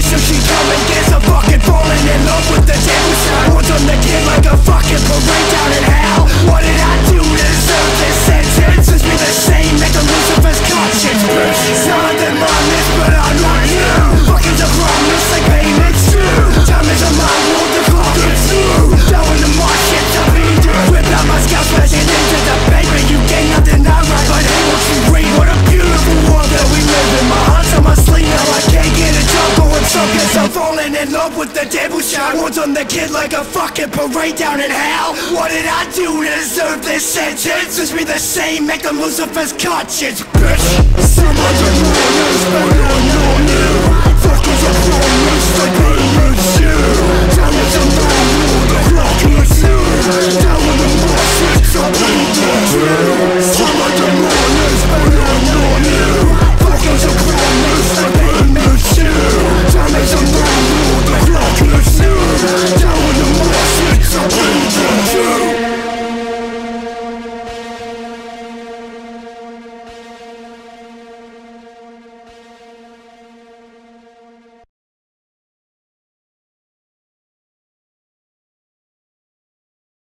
So she come and gets a fucking falling in love with the devil. I want on the kid like a fucking parade down in hell. What did I do to deserve this sentence? It's been the same, make a Lucifer's conscience, bitch. Some of them on this, but I'm not you. Fucking's a promise, like payment's true. Time is a mind world, the clock is through. Throwing the more shit to me, dude. Whip out my scalp, smashing into the pavement. You get nothing I write, but hey, won't you read? What a beautiful world that we live in. My heart's on my sleeve, now I can't get a job. Going so cause I'm falling in love with the devil shot. Once on the kid like a fucking parade down in hell. What did I do to deserve this sentence? It's be the same, make them Lucifer's conscience, bitch. Some of the rules, but no, fuckers are promised like